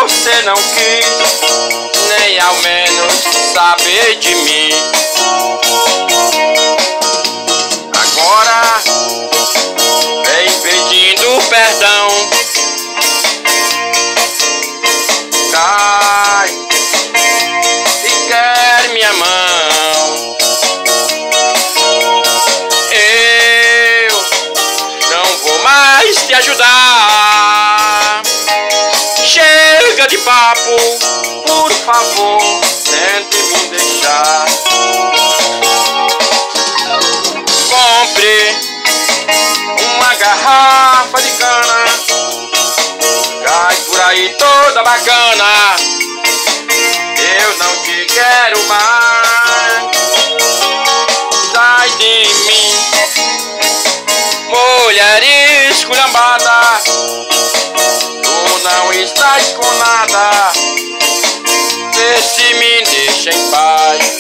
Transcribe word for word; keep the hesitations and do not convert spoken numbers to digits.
você não quis nem ao menos saber de mim. Agora vem pedindo perdão. Cai e quer minha mão. Eu não vou mais te ajudar. Chega de papo, por favor, tente me deixar. Compre uma garrafa de cana, cai por aí toda bacana. Eu não te quero mais. Sai de mim, mulher esculhambada. Tu não estás com nada. Vê se me deixa em paz.